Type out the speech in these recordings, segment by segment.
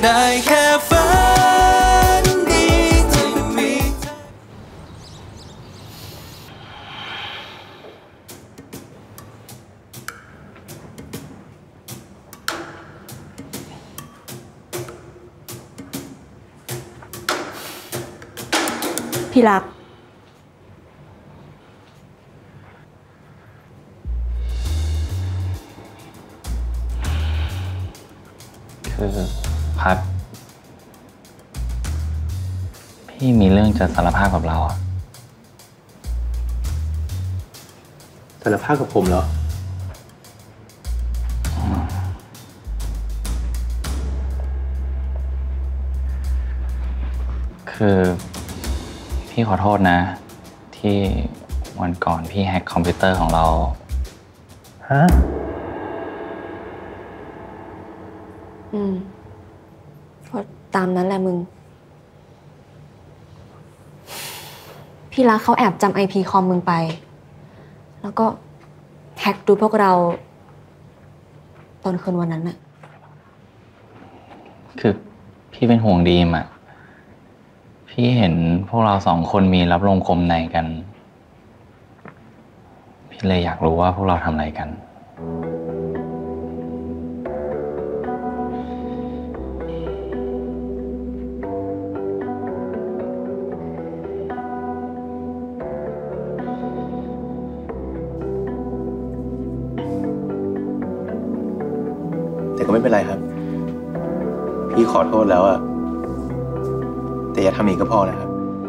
ได้แค่ฝันดีที่มีพี่รักคือพัดพี่มีเรื่องจะสารภาพกับเราอะสารภาพกับผมเหรอคือพี่ขอโทษนะที่วันก่อนพี่แฮ็กคอมพิวเตอร์ของเราฮะก็ตามนั้นแหละมึงพี่รักเขาแอบจำ IP คอมมึงไปแล้วก็แฮ็กดูพวกเราตอนคืนวันนั้นน่ะคือพี่เป็นห่วงดีมอะพี่เห็นพวกเรา2 คนมีรับลมคมในกันพี่เลยอยากรู้ว่าพวกเราทำอะไรกันแต่ก็ไม่เป็นไรครับพี่ขอโทษแล้วอะแต่อย่าทำอีกก็พอนะครับ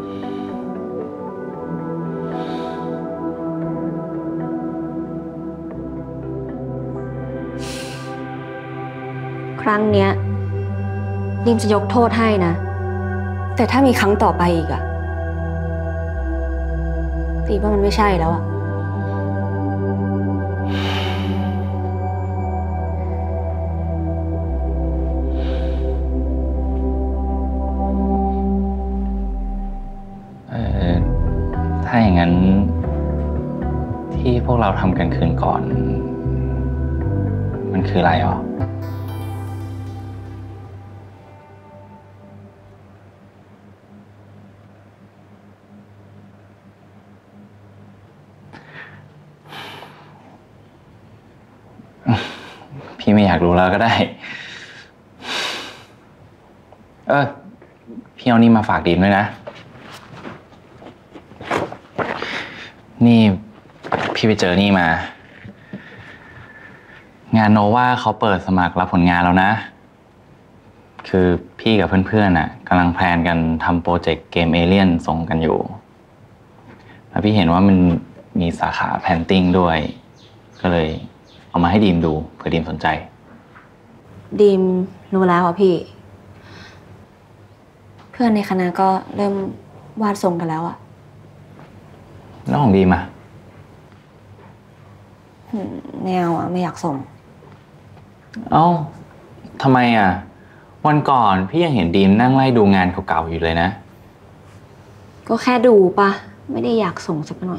ครั้งเนี้ยดิมจะยกโทษให้นะแต่ถ้ามีครั้งต่อไปอีกอะตีว่ามันไม่ใช่แล้วอะถ้าอย่างนั้นที่พวกเราทำกันคืนก่อนมันคืออะไรหรอพี่ไม่อยากรู้แล้วก็ได้พี่เอานี่มาฝากดีมด้วยนะนี่พี่ไปเจอนี่มางานโนวาเขาเปิดสมัครรับผลงานแล้วนะคือพี่กับเพื่อนๆน่ะกำลังแพลนกันทำโปรเจกต์เกมเอเลี่ยนส่งกันอยู่แล้วพี่เห็นว่ามันมีสาขาแพนติ้งด้วยก็เลยเอามาให้ดีมดูเผื่อดีมสนใจดีมรู้แล้วอ่ะพี่เพื่อนในคณะก็เริ่มวาดทรงกันแล้วอ่ะแล้วของดีมอ่ะไม่เอาอ่ะไม่อยากส่งเอ้าทำไมอ่ะวันก่อนพี่ยังเห็นดีมนั่งไล่ดูงานเก่าๆอยู่เลยนะก็แค่ดูปะไม่ได้อยากส่งสักหน่อย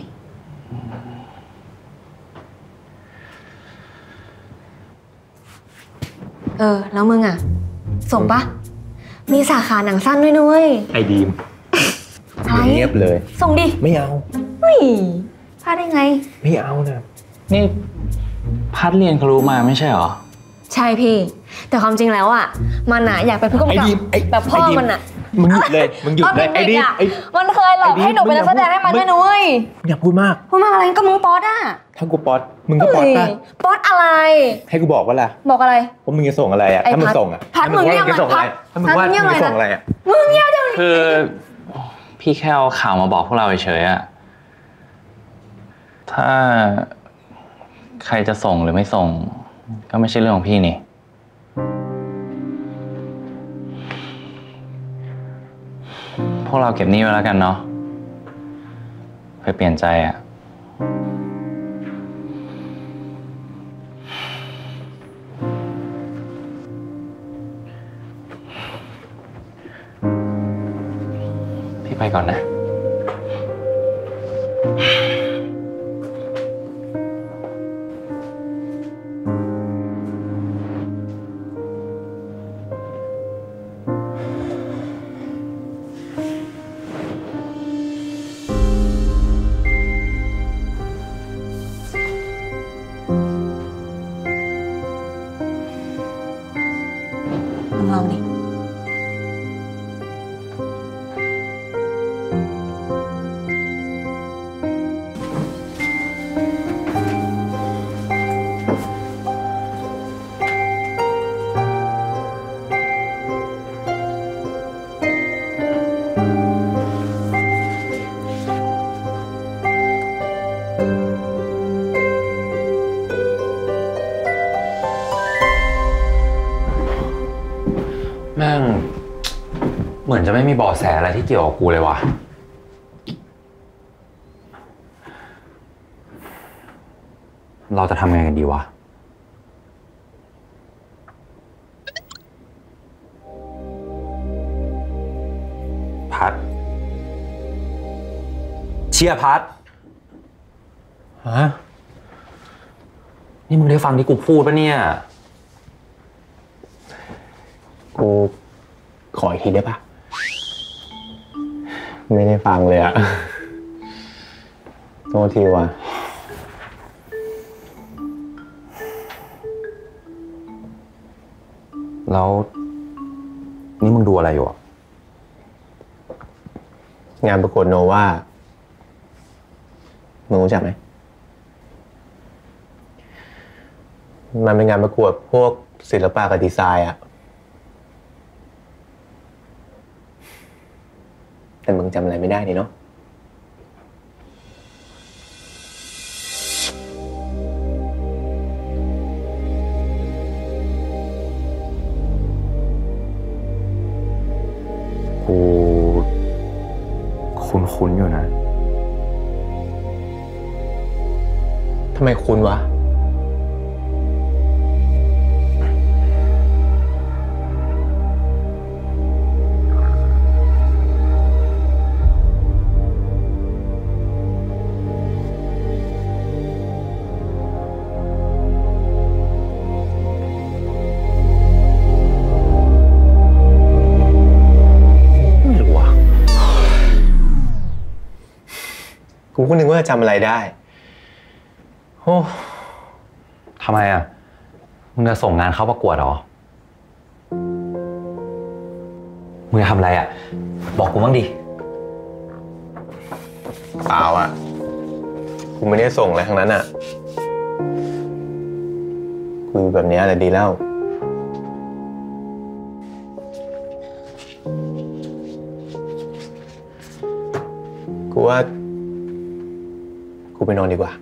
แล้วมึงอ่ะส่งปะมีสาขาหนังสั้นด้วยนุ้ยไอ้ดีมเงียบเลยส่งดิไม่เอาเฮ้ยพลาดได้ไงไม่เอานะนี่พัดเรียนเขารู้มาไม่ใช่หรอใช่พี่แต่ความจริงแล้วอ่ะมันอ่ะอยากเป็นผู้กำกับแบบพ่อมันอ่ะมึงหยุดเลยมึงหยุดเลยไอ้ดิมันเคยหลอกให้หนูเป็นนักแสดงให้มันด้วยนุ้ยอย่าพูดมากอะไรก็มึงป๊อตอ่ะถ้ากูป๊อตมึงก็ป๊อตป่ะป๊อตอะไรให้กูบอกว่าล่ะบอกอะไรว่ามึงจะส่งอะไรอ่ะถ้ามึงส่งอ่ะพัดมึงเนี่ยจะส่งอะไรถ้ามึงว่ามึงจะส่งอะไรอ่ะมึงเนี่ยเดี๋ยวคือพี่แค่เอาข่าวมาบอกพวกเราเฉยๆอ่ะถ้าใครจะส่งหรือไม่ส่งก็ไม่ใช่เรื่องของพี่นี่พวกเราเก็บนี่ไว้แล้วกันเนาะเพื่อเปลี่ยนใจอ่ะพี่ไปก่อนนะลองดิแม่งเหมือนจะไม่มีเบาะแสอะไรที่เกี่ยวกับกูเลยว่ะเราจะทำไงกันดีวะพัดเชียร์พัดฮะนี่มึงได้ฟังที่กูพูดปะเนี่ยกูขออีกทีได้ปะไม่ได้ฟังเลยอะโทษทีว่ะแล้วนี่มึงดูอะไรอยู่อะงานประกวดโนวามึงรู้จักไหมมันเป็นงานประกวดพวกศิลปะกับดีไซน์อะแต่มึงจำอะไรไม่ได้นี่เนาะกูคุ้นๆอยู่นะทำไมคุณวะกูก็นึกว่าจำอะไรได้โอ้ทำไมอ่ะมึงจะส่งงานเข้าประกวดเหรอมึงจะทำอะไรอ่ะบอกกูบ้างดิเปล่าอ่ะกูไม่ได้ส่งอะไรทั้งนั้นอ่ะกูแบบนี้อะไรดีแล้วกูว่ากูไปนอนดีกว่า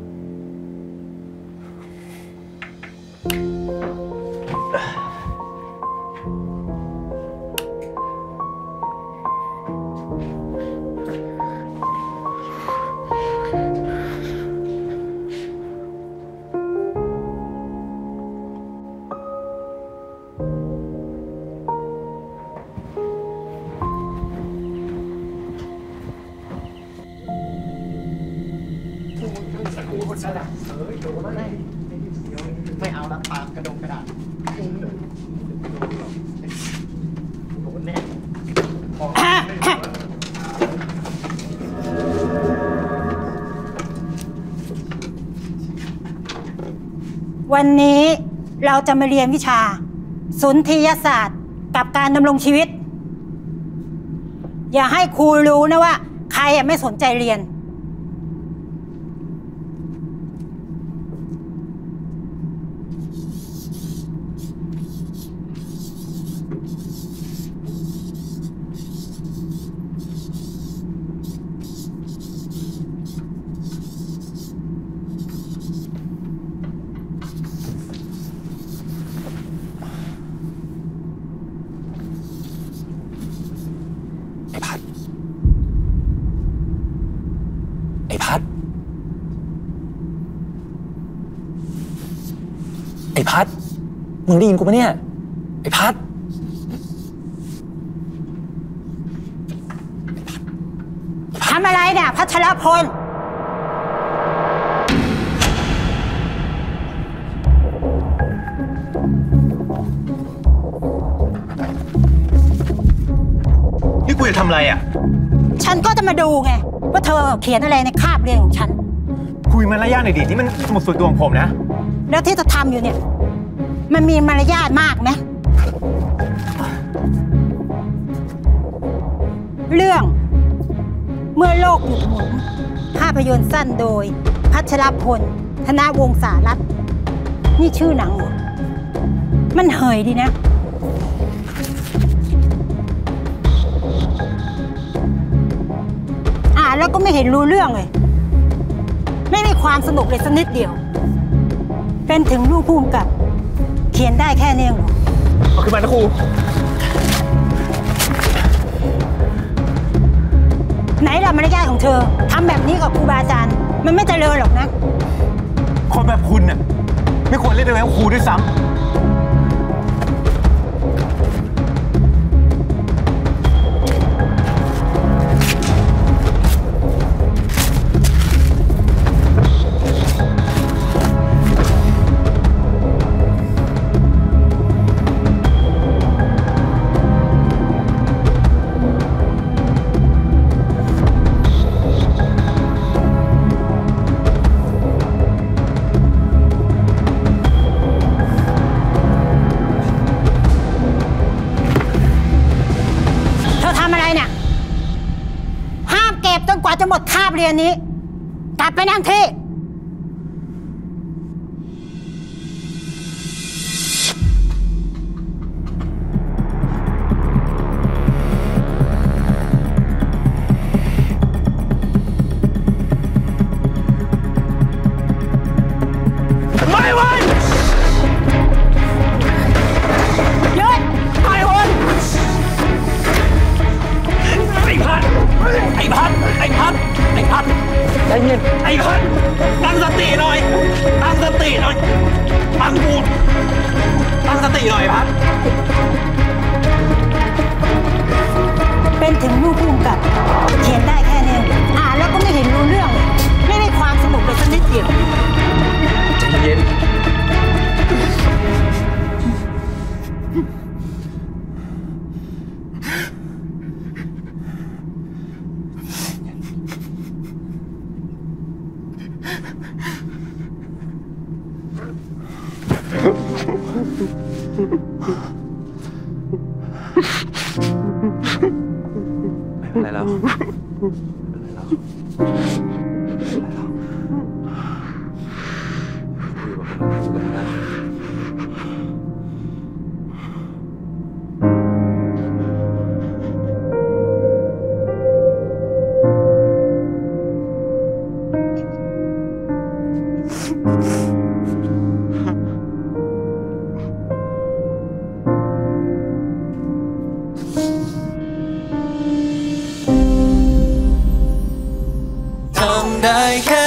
ไม่เอาแล้วปากกระดงกระดาษโดนแน่วันนี้เราจะมาเรียนวิชาสุนทรียศาสตร์กับการดำรงชีวิตอย่าให้ครูรู้นะว่าใครไม่สนใจเรียนไอ้พัดมึงได้ยินกูปะเนี่ยไอ้พัดทำอะไรเนี่ยพัชรพลนี่กูจะทำอะไรอ่ะฉันก็จะมาดูไงว่าเธอเขียนอะไรในคาบเรียนของฉันคุยมารยาทหน่อยดินี่มันสมุดส่วนตัวของผมนะแล้วที่จะทำอยู่เนี่ยมันมีมารยาทมากไหมเมื่อโลกหยุดหมุนภาพยนตร์สั้นโดย พัชรพล ธนวงศารัตน์นี่ชื่อหนังเหรอมันเหยดีนะแล้วก็ไม่เห็นรู้เรื่องเลยไม่มีความสนุกเลยสักนิดเดียวเป็นถึงลูกภูมิกับเขียนได้แค่นี้เหรอเอาขึ้นมานะครูไหนล่ะมารยาทของเธอทำแบบนี้กับครูบาอาจารย์มันไม่เจริญหรอกนะคนแบบคุณน่ะไม่ควรเรียกได้ว่าครูด้วยซ้ำจนกว่าจะหมดคาบเรียนนี้กลับไปนั่งที่ไม่ไหวหยุดไม่ไหวไอ้พัดไอ้พัดไอ้พัดไอ้พัดใจเย็นไอ้พัดตั้งสติหน่อยตั้งสติหน่อยตั้งบูดตั้งสติหน่อยพัดเป็นถึงลูกภูมิกับเขียนได้แค่นี้แล้วก็ไม่เห็นรู้เรื่องไม่มีความสนุกเลยสักนิดเดียวใจเย็นไม่เป็นไรแล้วไม่เป็นไรแล้วคุยกับคนอื่นกันนะทำได้แค่